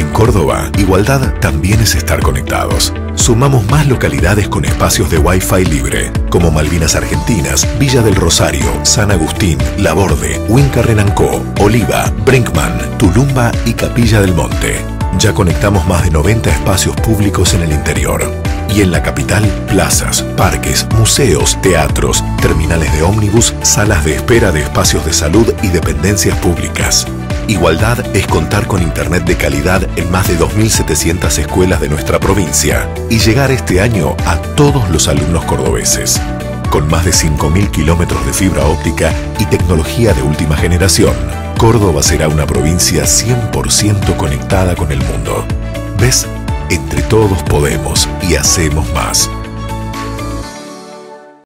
En Córdoba, igualdad también es estar conectados. Sumamos más localidades con espacios de Wi-Fi libre, como Malvinas Argentinas, Villa del Rosario, San Agustín, Laborde, Huinca Renancó, Oliva, Brinkman, Tulumba y Capilla del Monte. Ya conectamos más de 90 espacios públicos en el interior. Y en la capital, plazas, parques, museos, teatros, terminales de ómnibus, salas de espera de espacios de salud y dependencias públicas. Igualdad es contar con internet de calidad en más de 2.700 escuelas de nuestra provincia y llegar este año a todos los alumnos cordobeses. Con más de 5.000 kilómetros de fibra óptica y tecnología de última generación, Córdoba será una provincia 100% conectada con el mundo. ¿Ves? Entre todos podemos y hacemos más.